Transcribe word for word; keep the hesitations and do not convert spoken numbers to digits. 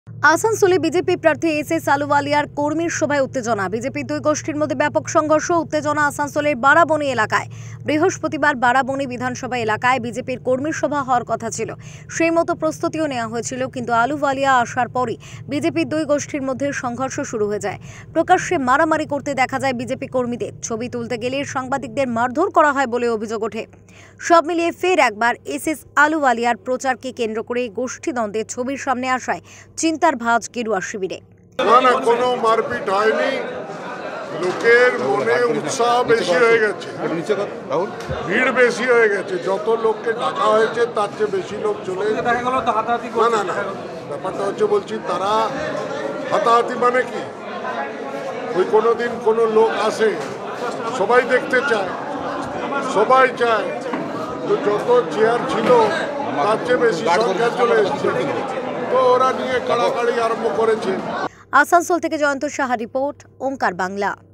আসানসোলে বিজেপি প্রার্থী S S আলুওয়ালিয়ার কর্মীর সভায় উত্তেজনা। বিজেপির দুই গোষ্ঠীর মধ্যে ব্যাপক সংঘর্ষ, উত্তেজনা আসানসোলের বারাবণী এলাকায়। বৃহস্পতিবার বারাবণী বিধানসভা এলাকায় বিজেপির কর্মী সভা হওয়ার কথা ছিল, সেই মতো প্রস্তুতিও নেওয়া হয়েছিল, কিন্তু আলুওয়ালিয়া আসার পরই বিজেপির দুই গোষ্ঠীর মধ্যে সংঘর্ষ শুরু হয়ে যায়। প্রকাশ্যে মারামারি করতে দেখা যায় বিজেপি কর্মীদের। ছবি তুলতে গেলে সাংবাদিকদের মারধর করা হয় বলে অভিযোগ ওঠে। সব মিলিয়ে ফের একবার এস এস আলুওয়ালিয়ার প্রচারকে কেন্দ্র করে গোষ্ঠীদ্বন্দ্বের ছবির সামনে আসায় চিন্তার ভাঁজ গেরুয়া শিবিরে। না না, কোনো মারপিট হয়নি। লোকের মনে উৎসাহ বেশি হয়ে গেছে, ভিড় বেশি হয়ে গেছে। যত লোককে ডাকা হয়েছে তার চেয়ে বেশি লোক চলে না না না ব্যাপারটা হচ্ছে, বলছি তারা হাতাহাতি মানে কি, ওই কোনোদিন কোনো লোক আসে, সবাই দেখতে চায়, সবাই চায়, তো যত চেয়ার ছিল তার চেয়ে বেশি সংখ্যা চলে এসছে, তো ওরা নিয়ে কাড়াকাড়ি আরম্ভ করেছে। আসানসোল থেকে জয়ন্ত সাহা রিপোর্ট, ওঙ্কার বাংলা।